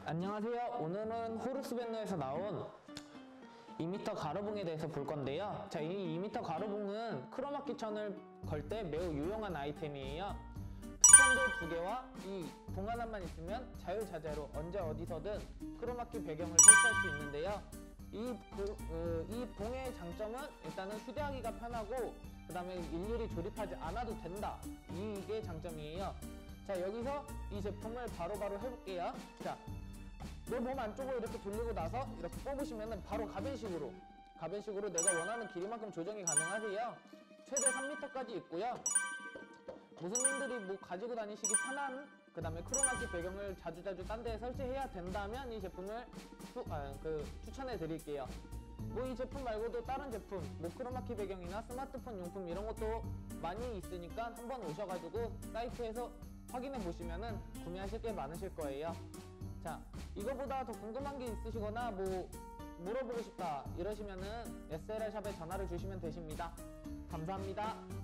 안녕하세요. 오늘은 호르스밴드에서 나온 2m 가로봉에 대해서 볼 건데요. 자, 이 2m 가로봉은 크로마키 천을 걸 때 매우 유용한 아이템이에요. 스탠드 2개와 이 봉 하나만 있으면 자유자재로 언제 어디서든 크로마키 배경을 설치할 수 있는데요. 이 봉의 장점은 일단은 휴대하기가 편하고 그 다음에 일일이 조립하지 않아도 된다. 이게 장점이에요. 자, 여기서 이 제품을 바로바로 해볼게요. 자, 내 몸 안쪽으로 이렇게 돌리고 나서 이렇게 뽑으시면 바로 가변식으로 내가 원하는 길이만큼 조정이 가능하세요. 최대 3m까지 있고요. 무슨님들이 뭐 가지고 다니시기 편한 그 다음에 크로마키 배경을 자주자주 딴 데에 설치해야 된다면 이 제품을 추천해 드릴게요. 뭐 이 제품 말고도 다른 제품 뭐 크로마키 배경이나 스마트폰 용품 이런 것도 많이 있으니까 한번 오셔가지고 사이트에서 확인해 보시면은 구매하실 게 많으실 거예요. 자, 이거보다 더 궁금한 게 있으시거나 뭐 물어보고 싶다 이러시면은 SLR샵에 전화를 주시면 되십니다. 감사합니다.